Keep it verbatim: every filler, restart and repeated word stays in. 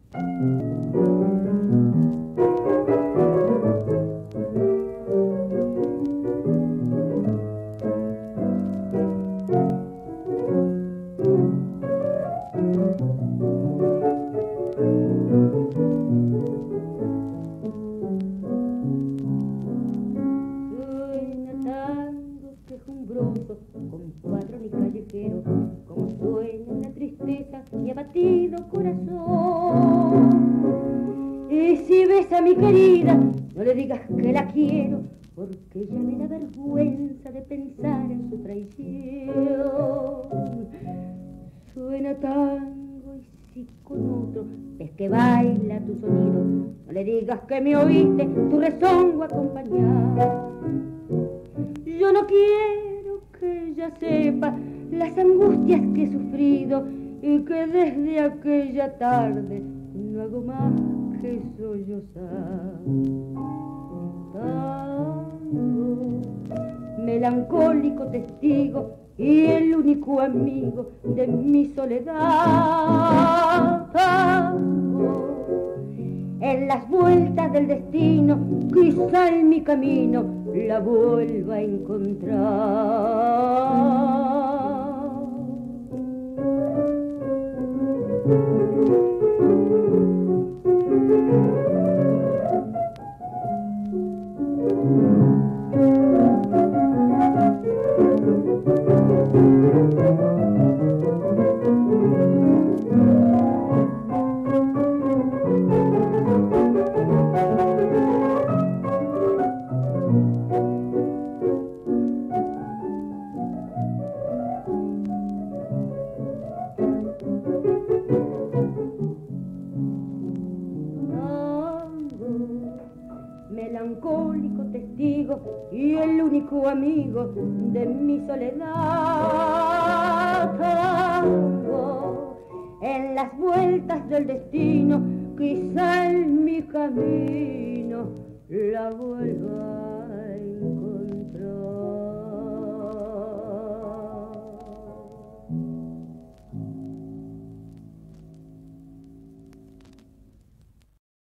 Con padrón y callejero, como sueña la tristeza y abatido corazón. Y si ves a mi querida, no le digas que la quiero, porque ya me da vergüenza de pensar en su traición. Suena tango y si con otro ves que baila tu sonido, no le digas que me oíste tu rezongo acompañar. Yo no quiero que ella sepa las angustias que he sufrido y que desde aquella tarde no hago más que sollozar. Tango, melancólico testigo y el único amigo de mi soledad. Tango, en las vueltas del destino, quizá en mi camino la vuelva a encontrar. Melancólico testigo y el único amigo de mi soledad. Tango, en las vueltas del destino, quizá en mi camino la vuelva